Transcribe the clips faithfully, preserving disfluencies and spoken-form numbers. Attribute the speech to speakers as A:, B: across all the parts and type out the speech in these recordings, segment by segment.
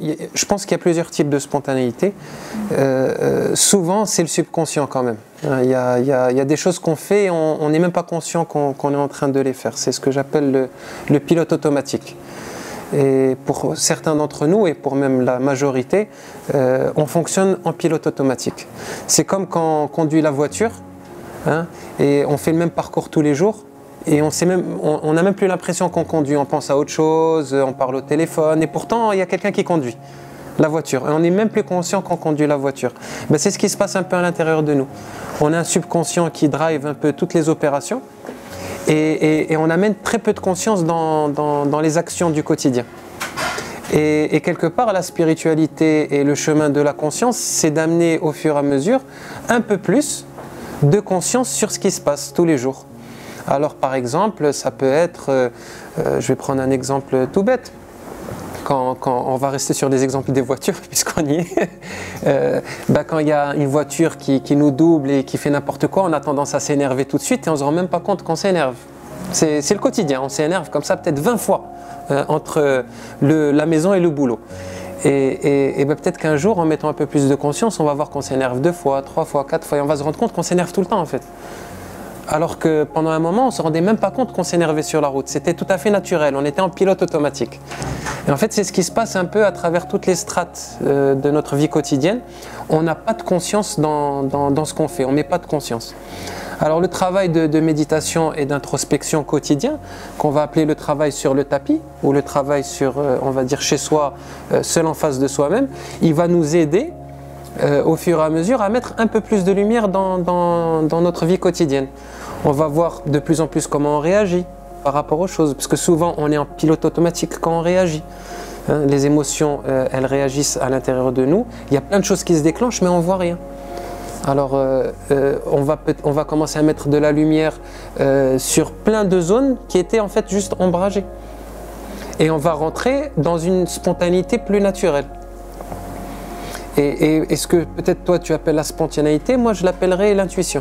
A: je pense qu'il y a plusieurs types de spontanéité. Euh, euh, souvent, c'est le subconscient quand même. Il y a, il y a, il y a des choses qu'on fait et on n'est même pas conscient qu'on qu'on est en train de les faire. C'est ce que j'appelle le, le pilote automatique. Et pour certains d'entre nous, et pour même la majorité, euh, on fonctionne en pilote automatique. C'est comme quand on conduit la voiture, hein, et on fait le même parcours tous les jours, et on n'a même plus l'impression qu'on conduit. On pense à autre chose, on parle au téléphone, et pourtant il y a quelqu'un qui conduit la voiture. Et on n'est même plus conscient qu'on conduit la voiture. Ben, c'est ce qui se passe un peu à l'intérieur de nous. On a un subconscient qui drive un peu toutes les opérations, et, et, et on amène très peu de conscience dans, dans, dans les actions du quotidien. Et, et quelque part, la spiritualité et le chemin de la conscience, c'est d'amener au fur et à mesure un peu plus de conscience sur ce qui se passe tous les jours. Alors par exemple, ça peut être, euh, euh, je vais prendre un exemple tout bête, quand, quand on va rester sur des exemples des voitures puisqu'on y est, euh, bah, quand il y a une voiture qui, qui nous double et qui fait n'importe quoi, on a tendance à s'énerver tout de suite et on ne se rend même pas compte qu'on s'énerve. C'est le quotidien, on s'énerve comme ça peut-être vingt fois euh, entre le, la maison et le boulot. Et, et, et ben peut-être qu'un jour, en mettant un peu plus de conscience, on va voir qu'on s'énerve deux fois, trois fois, quatre fois, et on va se rendre compte qu'on s'énerve tout le temps en fait. Alors que pendant un moment, on ne se rendait même pas compte qu'on s'énervait sur la route. C'était tout à fait naturel, on était en pilote automatique. Et en fait, c'est ce qui se passe un peu à travers toutes les strates euh, de notre vie quotidienne. On n'a pas de conscience dans, dans, dans ce qu'on fait, on ne met pas de conscience. Alors le travail de, de méditation et d'introspection quotidien, qu'on va appeler le travail sur le tapis, ou le travail sur, euh, on va dire, chez soi, euh, seul en face de soi-même, il va nous aider euh, au fur et à mesure à mettre un peu plus de lumière dans, dans, dans notre vie quotidienne. On va voir de plus en plus comment on réagit par rapport aux choses, parce que souvent on est en pilote automatique quand on réagit. Hein, les émotions, euh, elles réagissent à l'intérieur de nous. Il y a plein de choses qui se déclenchent, mais on ne voit rien. Alors euh, euh, on, va on va commencer à mettre de la lumière euh, sur plein de zones qui étaient en fait juste ombragées. Et on va rentrer dans une spontanéité plus naturelle. Et, et, et ce que peut-être toi tu appelles la spontanéité, moi je l'appellerais l'intuition.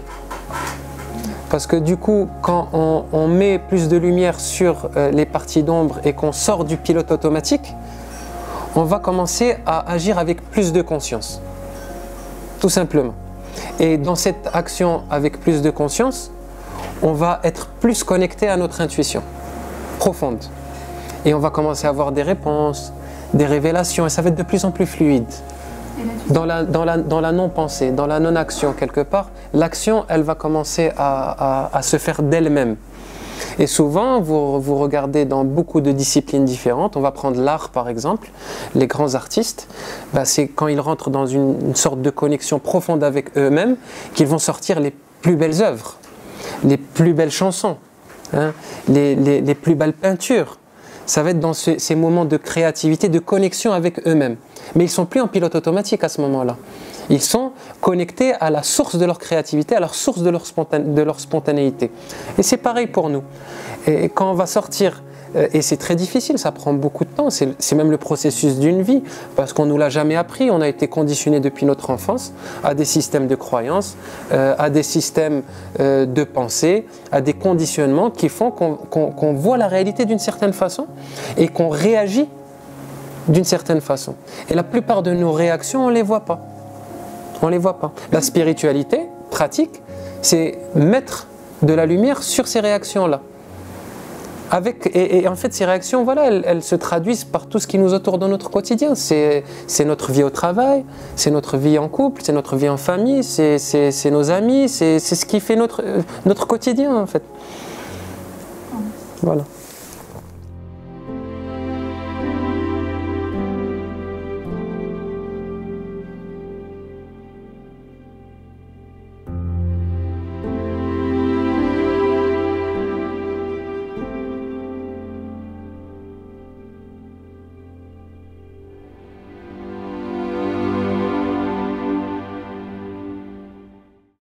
A: Parce que du coup, quand on, on met plus de lumière sur euh, les parties d'ombre et qu'on sort du pilote automatique, on va commencer à agir avec plus de conscience. Tout simplement. Et dans cette action avec plus de conscience, on va être plus connecté à notre intuition profonde. Et on va commencer à avoir des réponses, des révélations, et ça va être de plus en plus fluide. Dans la, dans la, dans la non-pensée, dans la non-action quelque part, l'action, elle va commencer à, à, à se faire d'elle-même. Et souvent, vous, vous regardez dans beaucoup de disciplines différentes, on va prendre l'art par exemple, les grands artistes, bah c'est quand ils rentrent dans une, une sorte de connexion profonde avec eux-mêmes qu'ils vont sortir les plus belles œuvres, les plus belles chansons, hein, les, les, les plus belles peintures. Ça va être dans ce, ces moments de créativité, de connexion avec eux-mêmes. Mais ils ne sont plus en pilote automatique à ce moment-là. Ils sont connectés à la source de leur créativité, à la source de leur, spontané, de leur spontanéité. Et c'est pareil pour nous. Et quand on va sortir, et c'est très difficile, ça prend beaucoup de temps, c'est même le processus d'une vie, parce qu'on ne nous l'a jamais appris, on a été conditionné depuis notre enfance à des systèmes de croyances, euh, à des systèmes euh, de pensée, à des conditionnements qui font qu'on qu'on, qu'on voit la réalité d'une certaine façon et qu'on réagit d'une certaine façon. Et la plupart de nos réactions, on ne les voit pas. On ne les voit pas. La spiritualité pratique, c'est mettre de la lumière sur ces réactions-là. Avec, et, et en fait, ces réactions, voilà, elles, elles se traduisent par tout ce qui nous entoure dans notre quotidien. C'est notre vie au travail, c'est notre vie en couple, c'est notre vie en famille, c'est nos amis, c'est ce qui fait notre, notre quotidien, en fait. Voilà.